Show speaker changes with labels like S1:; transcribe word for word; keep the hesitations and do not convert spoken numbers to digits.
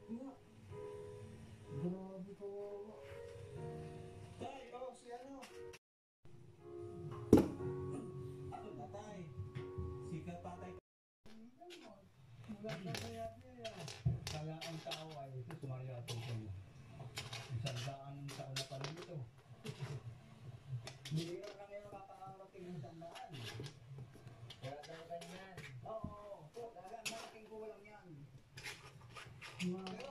S1: Sakit nga. Grabe ko. Tay, oh, si ano? Ano tatay? Sikat tatay. Wala ka kaya niya. Kaya ang tao ay ito, sumariya ito ito. Isang daan taon na pa rin ito. Hindi rin na ngayon makakarating ng sandaan.
S2: Kaya tayo ganyan.
S1: Oo, oo. Dagang malaking kulang yan. Mga